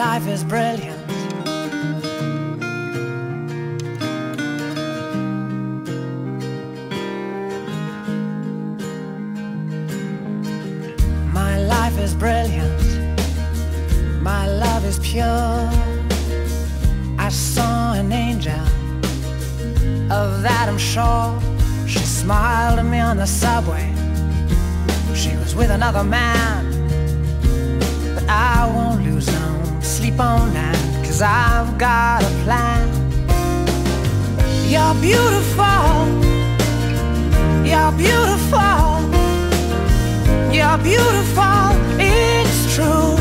life is brilliant. My life is brilliant. My love is pure. I saw an angel, of that I'm sure. She smiled at me on the subway. She was with another man, but I won't lose no sleep on that, 'cause I've got a plan. You're beautiful. You're beautiful. You're beautiful. It's true.